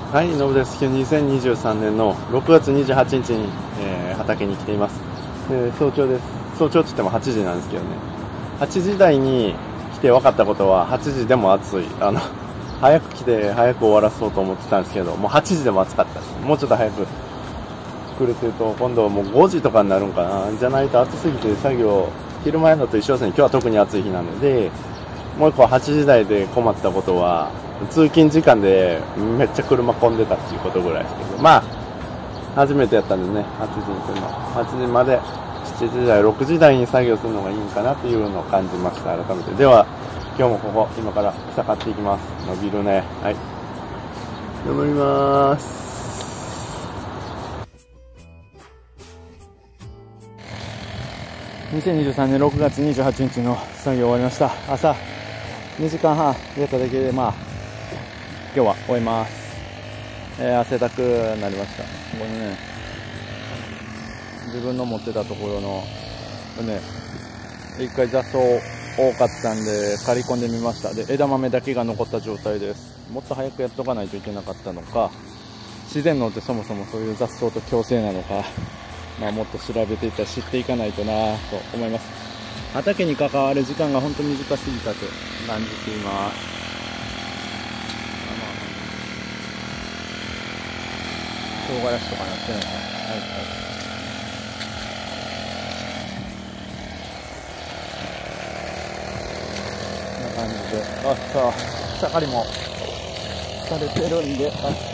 はい、のぶです。2023年の6月28日に、畑に来ています。早朝です。早朝って言っても8時なんですけどね。8時台に来て分かったことは、8時でも暑い。早く来て早く終わらそうと思ってたんですけど、もう8時でも暑かったです。もうちょっと早く来るというと、今度はもう5時とかになるんかな。じゃないと暑すぎて作業、昼前のと一緒ですね。今日は特に暑い日なので、もう一個8時台で困ったことは、通勤時間でめっちゃ車混んでたっていうことぐらいですけど、まあ、初めてやったんでね、8時にするの。8時まで、7時台、6時台に作業するのがいいんかなっていうのを感じました、改めて。では、今日もここ、今から草刈っていきます。伸びるね。はい。伸びまーす。2023年6月28日の作業終わりました。朝2時間半やっただけで、まあ、今日は終えます。汗だくなりました。これね、自分の持ってたところの、ね、一回雑草多かったんで刈り込んでみました。で、枝豆だけが残った状態です。もっと早くやっとかないといけなかったのか、自然農ってそもそもそういう雑草と共生なのか、まあ、もっと調べていったら知っていかないとなと思います。畑に関わる時間が本当に短すぎたと感じています。唐辛子とかなってないかな。はいはい。こんな感じで、草刈りもされてるんで、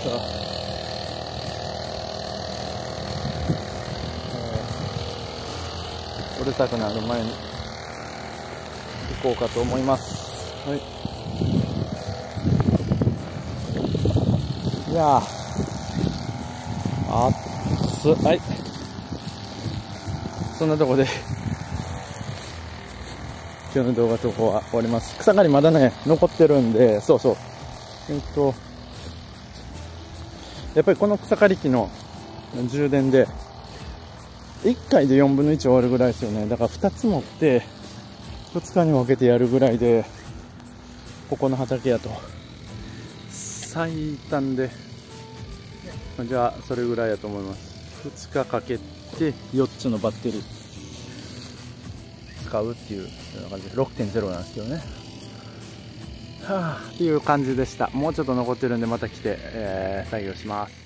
うるさくなる前に行こうかと思います。はい。いやー、暑い。はい。そんなとこで今日の動画投稿は終わります。草刈りまだね、残ってるんで、そうそう。やっぱりこの草刈り機の充電で、1回で4分の1終わるぐらいですよね。だから2つ持って、2日に分けてやるぐらいで、ここの畑やと、最短で、じゃあ、それぐらいやと思います。2日かけて、4つのバッテリー、使うっていう感じで、6.0 なんですけどね。っていう感じでした。もうちょっと残ってるんで、また来て、作業します。